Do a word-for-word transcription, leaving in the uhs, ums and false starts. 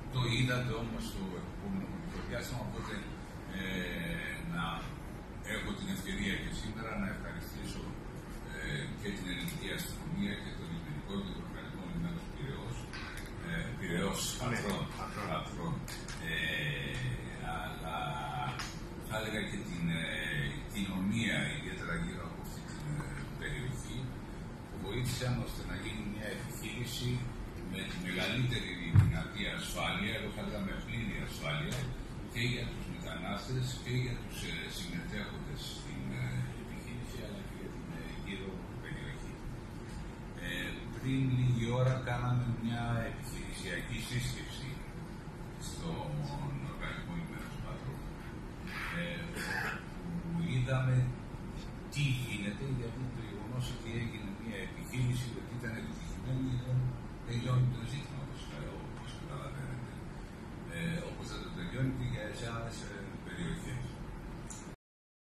Το είδατε όμως το επόμενο χρονικό διάστημα, οπότε ε, να έχω την ευκαιρία και σήμερα να ευχαριστήσω ε, και την ελληνική αστυνομία και το λιμενικό και το οργανισμό λιμένος Πειραιώς, ε, Πειραιώς Αθρών, ε, αλλά θα έλεγα και την ε, κοινωνία, ιδιαίτερα γύρω από αυτή την ε, περιοχή, που βοήθησαν ώστε να γίνει μια επιχείρηση με τη μεγαλύτερη δυνατή ασφάλεια, εγώ θα έλεγα με πλήρη ασφάλεια, και για τους μετανάστες και για τους ε, συμμετέχοντες στην ε, επιχείρηση, αλλά και για την ε, γύρω περιοχή. Ε, πριν λίγη ώρα κάναμε μια επιχειρησιακή σύσκεψη στον οργανισμό λιμένος Πατρών, ε, που είδαμε τι γίνεται, γιατί το γεγονός ότι έγινε μια επιχείρηση που ήταν επιτυχημένη δεν τελειώνει το ζήτημα, όπως καταλαβαίνετε. Ε, όπως θα το τελειώνει και για εσάς